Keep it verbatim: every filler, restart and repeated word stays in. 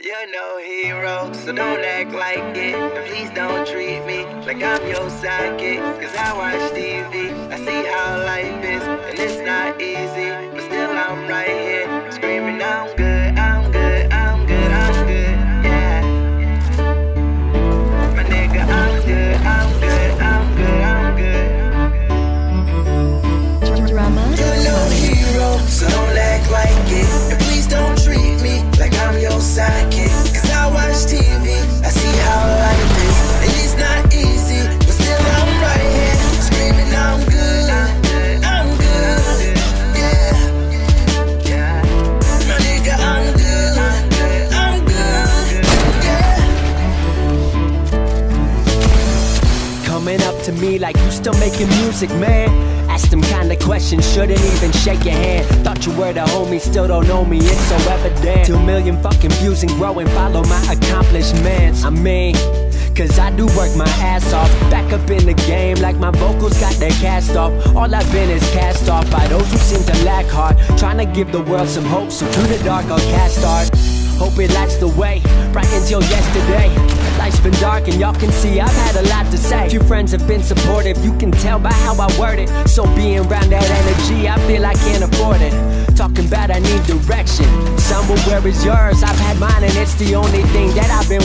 You're no hero, so don't act like it. And please don't treat me like I'm your sidekick. Cause I watch T V, I see how life is, and it's not easy, but still I'm right here, screaming I'm good, I'm good, I'm good, I'm good, yeah. My nigga, I'm good, I'm good, I'm good, I'm good. Drama. You're no hero, so don't act like it. And please don't treat me like I'm your sidekick. Cause I watch T V, I see how life is, and it's not easy, but still I'm right here, screaming I'm good, I'm good, yeah. My nigga, I'm good, I'm good, yeah. Coming up to me like you still making music, man. Ask them kind of questions, shouldn't even shake your hand. Thought you were the homie, still don't know me, it's so evident. Two million fucking views and growing, follow my accomplishments. I mean, cause I do work my ass off. Back up in the game like my vocals got their cast off. All I've been is cast off by those who seem to lack heart, trying to give the world some hope, so through the dark I'll cast art. Hope it lights the way, bright until yesterday. Life's been dark and y'all can see I've had a lot to say. Few friends have been supportive, you can tell by how I word it. So being around that energy, I feel I can't afford it. Talking about I need direction, somewhere where is yours? I've had mine and it's the only thing that I've been